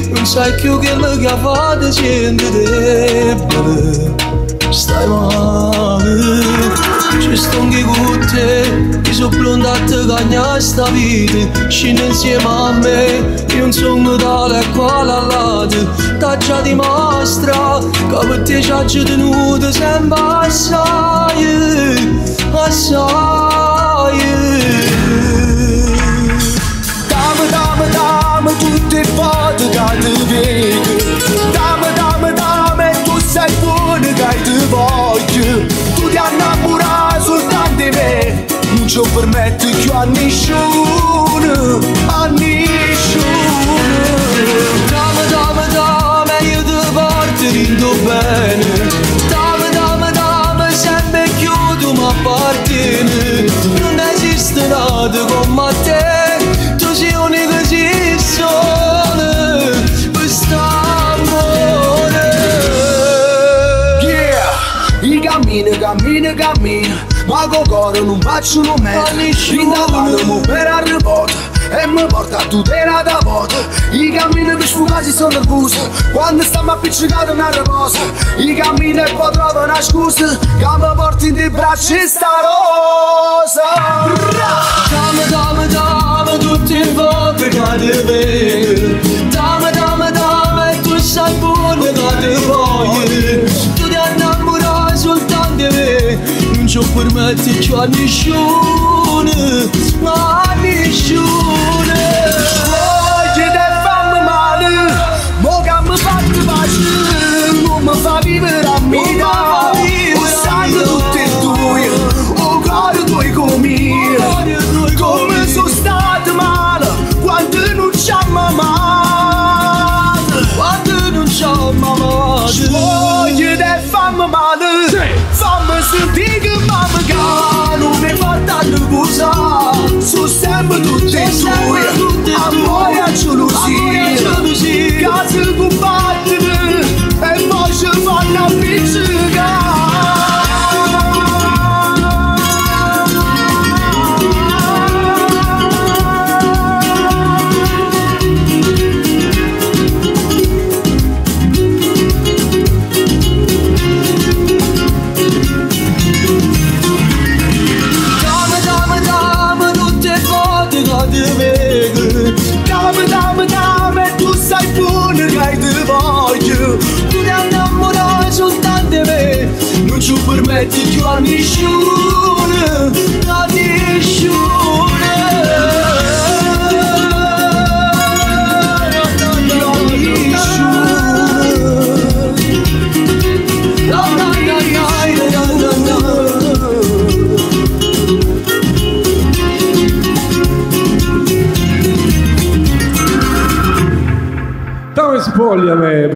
non sai più quello che fa di gente debole. Stai male, ci sto anche con te, ti sono pronta a te cagnare sta vita, scende insieme a me, io non sono tale quale all'altro, t'ha già dimostra, che per te ci ha tenuto sempre assai, assai. Dammi tutte foto che ti vedo, dammi, tu sei buono che ti voglio, tu ti innamorare soltanto di me, non ci permetto più a nessuno, a nessuno. Dammi, io ti porto rindo bene, dammi, sempre più tu mi appartieni, non esiste nada come te, tu sei unico sei solo, quest'amore. Cammina, ma con cuore non faccio nome, indagano per arrivare e mi porta a tutela da volta. I cammini per sfugare sono nervoso, quando stiamo appiccicati una riposa. I cammini e poi trovo una scusa, che mi porti in dei bracci sta rosa. Dammi, tutti i fuochi che ti vedo, dammi, tu sai buono che ti voglio, tu ti innamorare soltanto di me, non ci permetti più a nessuno, a nessuno. Voglio te fammi male, mo che mi fate pace, non mi fa vivere a vita, o sangue tutti e due, o cuore tuoi come, come sono stato male, quando non ci amato, Quando non ci amato, voglio te fammi male, fammi sentire che mamma che non mi porta a riposare, sono sempre tutti e due, amore e gelosia, case combattere e poi ci fanno appiccicare. Dammi, tu sai buono che ti voglio, tu ti innamorare soltanto di me, non ci permetti più a nessuno, a nessuno. Spogliami!